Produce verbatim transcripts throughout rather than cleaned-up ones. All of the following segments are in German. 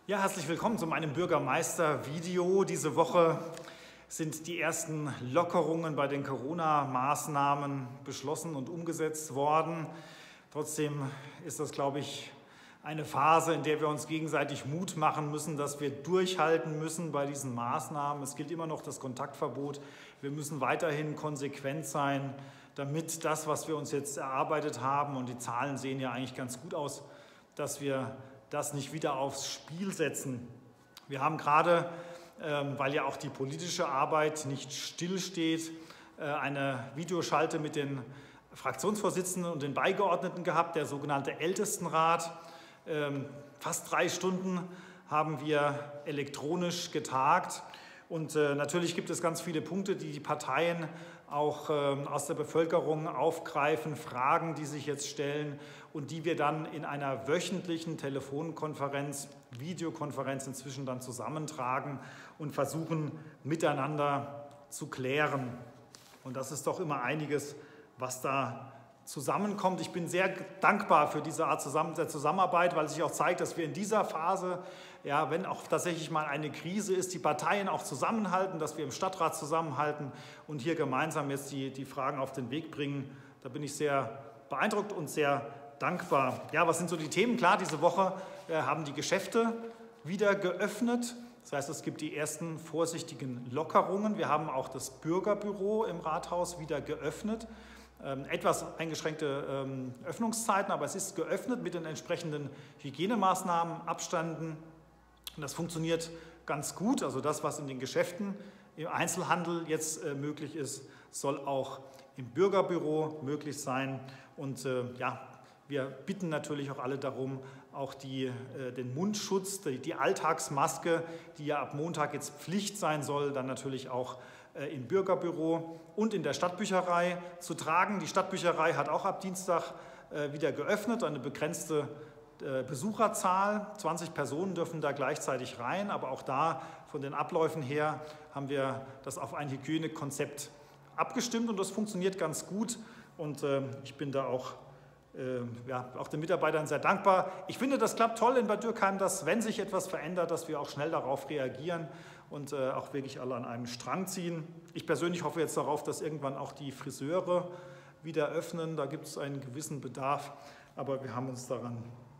Ja, herzlich willkommen zu meinem Bürgermeister-Video. Diese Woche sind die ersten Lockerungen bei den Corona-Maßnahmen beschlossen und umgesetzt worden. Trotzdem ist das, glaube ich, eine Phase, in der wir uns gegenseitig Mut machen müssen, dass wir durchhalten müssen bei diesen Maßnahmen. Es gilt immer noch das Kontaktverbot. Wir müssen weiterhin konsequent sein, damit das, was wir uns jetzt erarbeitet haben, und die Zahlen sehen ja eigentlich ganz gut aus, dass wir das nicht wieder aufs Spiel setzen. Wir haben gerade, ähm, weil ja auch die politische Arbeit nicht stillsteht, äh, eine Videoschalte mit den Fraktionsvorsitzenden und den Beigeordneten gehabt, der sogenannte Ältestenrat. Ähm, fast drei Stunden haben wir elektronisch getagt. Und äh, natürlich gibt es ganz viele Punkte, die die Parteien auch äh, aus der Bevölkerung aufgreifen, Fragen, die sich jetzt stellen und die wir dann in einer wöchentlichen Telefonkonferenz, Videokonferenz inzwischen dann zusammentragen und versuchen, miteinander zu klären. Und das ist doch immer einiges, was da zusammenkommt. Ich bin sehr dankbar für diese Art der Zusammenarbeit, weil sich auch zeigt, dass wir in dieser Phase, ja, wenn auch tatsächlich mal eine Krise ist, die Parteien auch zusammenhalten, dass wir im Stadtrat zusammenhalten und hier gemeinsam jetzt die, die Fragen auf den Weg bringen. Da bin ich sehr beeindruckt und sehr dankbar. Ja, was sind so die Themen? Klar, diese Woche äh, haben die Geschäfte wieder geöffnet. Das heißt, es gibt die ersten vorsichtigen Lockerungen. Wir haben auch das Bürgerbüro im Rathaus wieder geöffnet. Ähm, etwas eingeschränkte ähm, Öffnungszeiten, aber es ist geöffnet mit den entsprechenden Hygienemaßnahmen, Abständen. Und das funktioniert ganz gut. Also das, was in den Geschäften, im Einzelhandel jetzt äh, möglich ist, soll auch im Bürgerbüro möglich sein. Und äh, ja, wir bitten natürlich auch alle darum, auch die, äh, den Mundschutz, die, die Alltagsmaske, die ja ab Montag jetzt Pflicht sein soll, dann natürlich auch äh, im Bürgerbüro und in der Stadtbücherei zu tragen. Die Stadtbücherei hat auch ab Dienstag äh, wieder geöffnet, eine begrenzte äh, Besucherzahl. zwanzig Personen dürfen da gleichzeitig rein, aber auch da von den Abläufen her haben wir das auf ein Hygienekonzept abgestimmt und das funktioniert ganz gut und äh, ich bin da auch Äh, ja, auch den Mitarbeitern sehr dankbar. Ich finde, das klappt toll in Bad Dürkheim, dass, wenn sich etwas verändert, dass wir auch schnell darauf reagieren und äh, auch wirklich alle an einem Strang ziehen. Ich persönlich hoffe jetzt darauf, dass irgendwann auch die Friseure wieder öffnen. Da gibt es einen gewissen Bedarf, aber wir haben uns daran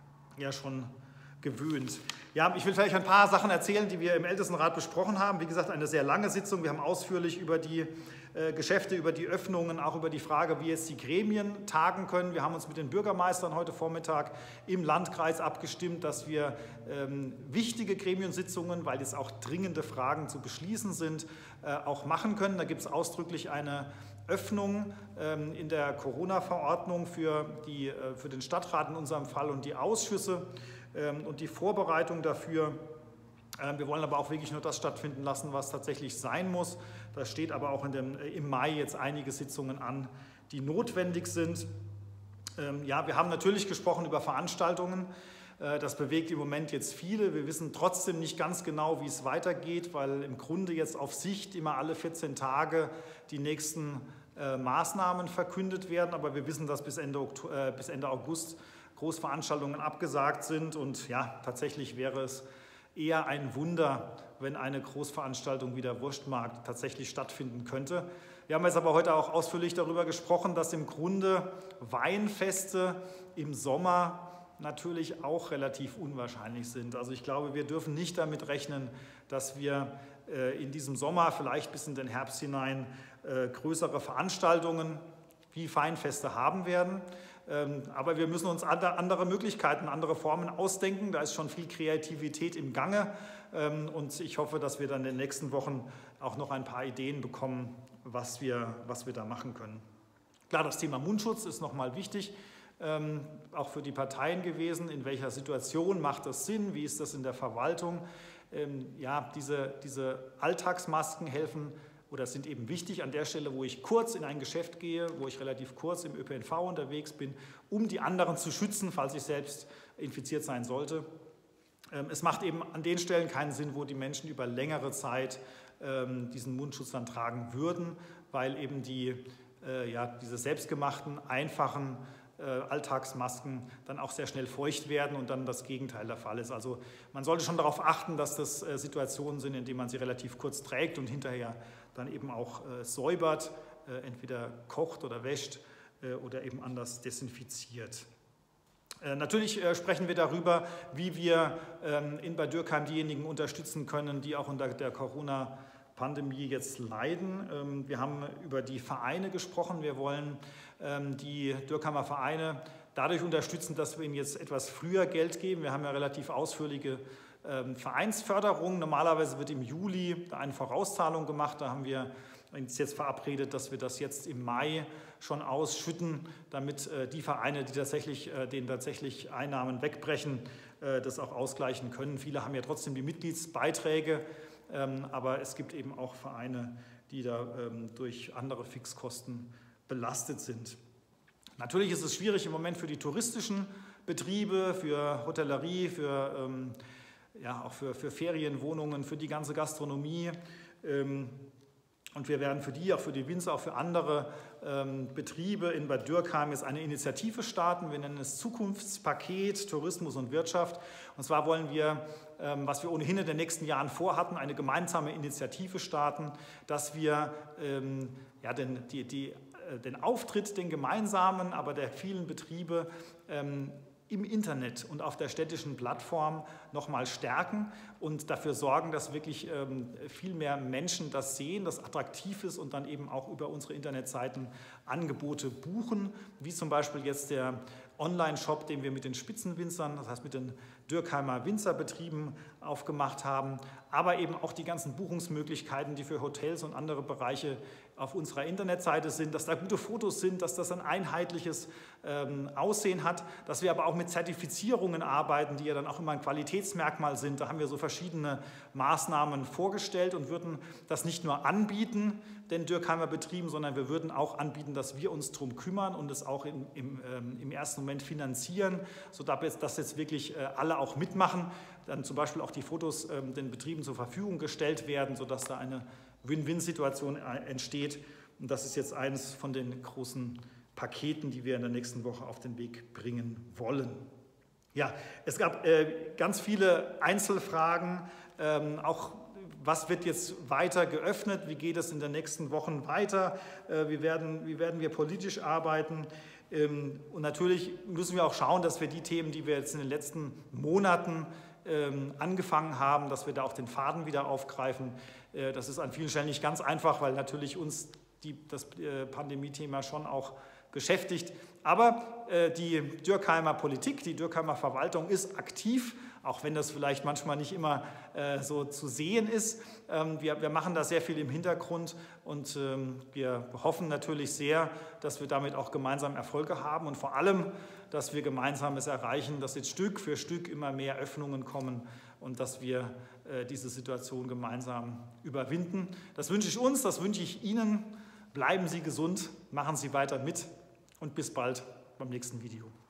ja schon gewöhnt. Ja, ich will vielleicht ein paar Sachen erzählen, die wir im Ältestenrat besprochen haben. Wie gesagt, eine sehr lange Sitzung. Wir haben ausführlich über die äh, Geschäfte, über die Öffnungen, auch über die Frage, wie jetzt die Gremien tagen können. Wir haben uns mit den Bürgermeistern heute Vormittag im Landkreis abgestimmt, dass wir ähm, wichtige Gremiensitzungen, weil jetzt auch dringende Fragen zu beschließen sind, äh, auch machen können. Da gibt es ausdrücklich eine Öffnung ähm, in der Corona-Verordnung für, die, äh, für den Stadtrat in unserem Fall und die Ausschüsse ähm, und die Vorbereitung dafür. Ähm, wir wollen aber auch wirklich nur das stattfinden lassen, was tatsächlich sein muss. Da steht aber auch in dem, äh, im Mai jetzt einige Sitzungen an, die notwendig sind. Ähm, ja, wir haben natürlich gesprochen über Veranstaltungen. Äh, das bewegt im Moment jetzt viele. Wir wissen trotzdem nicht ganz genau, wie es weitergeht, weil im Grunde jetzt auf Sicht immer alle vierzehn Tage die nächsten äh, Maßnahmen verkündet werden. Aber wir wissen, dass bis Ende, Oktober, äh, bis Ende August Großveranstaltungen abgesagt sind. Und ja, tatsächlich wäre es eher ein Wunder, wenn eine Großveranstaltung wie der Wurstmarkt tatsächlich stattfinden könnte. Wir haben jetzt aber heute auch ausführlich darüber gesprochen, dass im Grunde Weinfeste im Sommer natürlich auch relativ unwahrscheinlich sind. Also ich glaube, wir dürfen nicht damit rechnen, dass wir äh, in diesem Sommer, vielleicht bis in den Herbst hinein, äh, größere Veranstaltungen wie Weinfeste haben werden. Ähm, aber wir müssen uns andere, andere Möglichkeiten, andere Formen ausdenken. Da ist schon viel Kreativität im Gange. Ähm, und ich hoffe, dass wir dann in den nächsten Wochen auch noch ein paar Ideen bekommen, was wir, was wir da machen können. Klar, das Thema Mundschutz ist nochmal wichtig. Ähm, auch für die Parteien gewesen, in welcher Situation macht das Sinn, wie ist das in der Verwaltung. Ähm, ja, diese, diese Alltagsmasken helfen oder sind eben wichtig an der Stelle, wo ich kurz in ein Geschäft gehe, wo ich relativ kurz im Ö P N V unterwegs bin, um die anderen zu schützen, falls ich selbst infiziert sein sollte. Ähm, es macht eben an den Stellen keinen Sinn, wo die Menschen über längere Zeit ähm, diesen Mundschutz dann tragen würden, weil eben die, äh, ja, diese selbstgemachten, einfachen Alltagsmasken dann auch sehr schnell feucht werden und dann das Gegenteil der Fall ist. Also man sollte schon darauf achten, dass das Situationen sind, in denen man sie relativ kurz trägt und hinterher dann eben auch säubert, entweder kocht oder wäscht oder eben anders desinfiziert. Natürlich sprechen wir darüber, wie wir in Bad Dürkheim diejenigen unterstützen können, die auch unter der Corona-Pandemie jetzt leiden. Wir haben über die Vereine gesprochen. Wir wollen die Dürkheimer Vereine dadurch unterstützen, dass wir ihnen jetzt etwas früher Geld geben. Wir haben ja relativ ausführliche Vereinsförderung. Normalerweise wird im Juli eine Vorauszahlung gemacht. Da haben wir uns jetzt verabredet, dass wir das jetzt im Mai schon ausschütten, damit die Vereine, die tatsächlich, denen tatsächlich Einnahmen wegbrechen, das auch ausgleichen können. Viele haben ja trotzdem die Mitgliedsbeiträge, aber es gibt eben auch Vereine, die da durch andere Fixkosten belastet sind. Natürlich ist es schwierig im Moment für die touristischen Betriebe, für Hotellerie, für, ja, auch für, für Ferienwohnungen, für die ganze Gastronomie. Und wir werden für die, auch für die Winzer, auch für andere ähm, Betriebe in Bad Dürkheim jetzt eine Initiative starten. Wir nennen es Zukunftspaket Tourismus und Wirtschaft. Und zwar wollen wir, ähm, was wir ohnehin in den nächsten Jahren vorhatten, eine gemeinsame Initiative starten, dass wir ähm, ja, den, die, die, äh, den Auftritt, den gemeinsamen, aber der vielen Betriebe ähm, im Internet und auf der städtischen Plattform nochmal stärken und dafür sorgen, dass wirklich ähm, viel mehr Menschen das sehen, das attraktiv ist und dann eben auch über unsere Internetseiten Angebote buchen, wie zum Beispiel jetzt der Online-Shop, den wir mit den Spitzenwinzern, das heißt mit den Dürkheimer Winzerbetrieben aufgemacht haben, aber eben auch die ganzen Buchungsmöglichkeiten, die für Hotels und andere Bereiche auf unserer Internetseite sind, dass da gute Fotos sind, dass das ein einheitliches ähm, Aussehen hat, dass wir aber auch mit Zertifizierungen arbeiten, die ja dann auch immer ein Qualitätsmerkmal sind. Da haben wir so verschiedene Maßnahmen vorgestellt und würden das nicht nur anbieten, den Dürkheimer Betrieben, sondern wir würden auch anbieten, dass wir uns darum kümmern und es auch im, im, ähm, im ersten Moment finanzieren, sodass jetzt, jetzt wirklich äh, alle auch mitmachen, dann zum Beispiel auch die Fotos ähm, den Betrieben zur Verfügung gestellt werden, sodass da eine Win-Win-Situation entsteht. Und das ist jetzt eines von den großen Paketen, die wir in der nächsten Woche auf den Weg bringen wollen. Ja, es gab äh, ganz viele Einzelfragen, ähm, auch was wird jetzt weiter geöffnet, wie geht es in den nächsten Wochen weiter, äh, wie, werden, wie werden wir politisch arbeiten. Ähm, und natürlich müssen wir auch schauen, dass wir die Themen, die wir jetzt in den letzten Monaten ähm, angefangen haben, dass wir da auch den Faden wieder aufgreifen. Äh, das ist an vielen Stellen nicht ganz einfach, weil natürlich uns die, das äh, Pandemie-Thema schon auch beschäftigt. Aber äh, die Dürkheimer Politik, die Dürkheimer Verwaltung ist aktiv, auch wenn das vielleicht manchmal nicht immer äh, so zu sehen ist. Ähm, wir, wir machen da sehr viel im Hintergrund und ähm, wir hoffen natürlich sehr, dass wir damit auch gemeinsam Erfolge haben und vor allem, dass wir gemeinsam es erreichen, dass jetzt Stück für Stück immer mehr Öffnungen kommen und dass wir äh, diese Situation gemeinsam überwinden. Das wünsche ich uns, das wünsche ich Ihnen. Bleiben Sie gesund, machen Sie weiter mit und bis bald beim nächsten Video.